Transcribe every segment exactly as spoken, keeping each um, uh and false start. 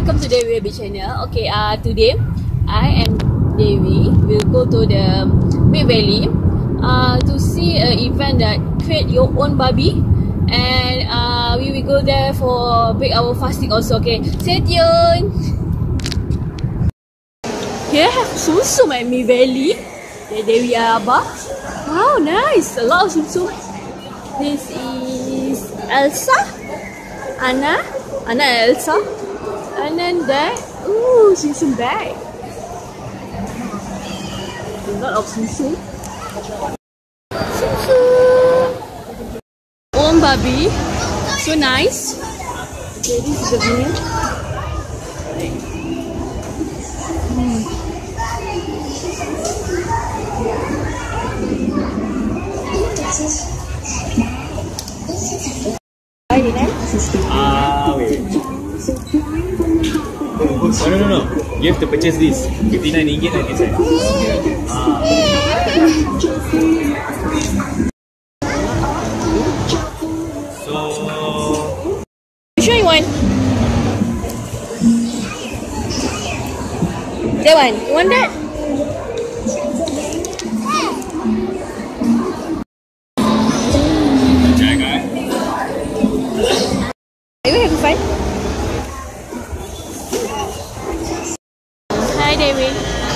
welcome to Dewi Rabbit channel. Okay, uh, today I am Dewi. We'll go to the Mid Valley uh, to see an event that create your own Barbie, and uh, we will go there for break our fasting also. Okay, stay tuned. Here have sum-sum at Mid Valley. The Dewi Abah. Wow, nice. A lot of sum-sum. This is Elsa, Anna, Anna and Elsa. And then that, ooh, sum-sum bag. A lot of sum-sum. Sum-sum. Own Barbie. So nice. Okay, this is the view. Hmm. Buy it, eh? Ah, wait. No, no, no, no. You have to purchase this. fifty-nine ringgit and it's ah. So, Which one you want? That one. You want that? jaga. Are you having fun? Hi, Dewi.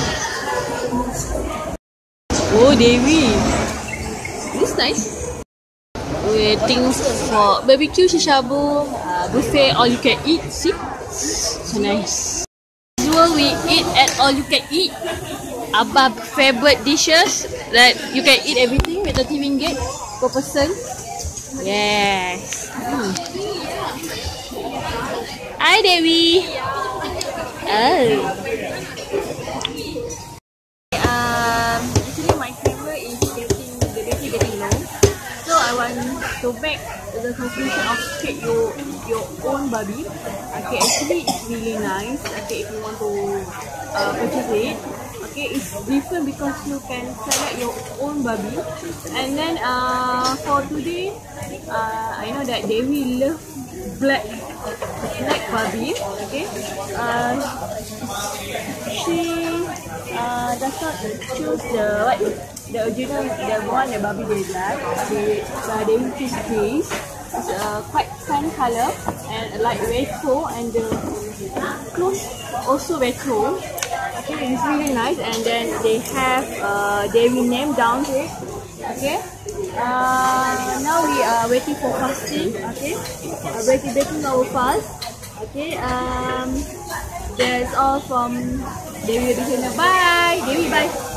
Oh, Dewi. This is nice. We things for barbecue, shishabu, uh, buffet, all you can eat. See? So nice. Usual we eat at all you can eat. Abah favorite dishes that you can eat everything with thirty ringgit per person. Yes. Hmm. Hi, Dewi. Oh. Um, actually, my camera is getting the battery getting low, so I want to make the conclusion of create your your own Barbie. Okay, actually, it's really nice. Okay, if you want to uh, purchase it. Okay, it's different because you can select your own Barbie. And then uh, for today, uh, I know that Dewi love black black Barbie. Okay, uh, she uh, does not choose the what the original the one that Barbie they like. She uh, Dewi choose this. It's uh, quite fun color and like retro, and the clothes also retro. Okay, it's really nice, and then they have uh, Dewi name down to it. Okay, uh, now we are waiting for fasting. Okay, uh, breaking breaking our fast. Okay, um, that's all from Dewi Rabbit channel. Bye, Dewi. Bye.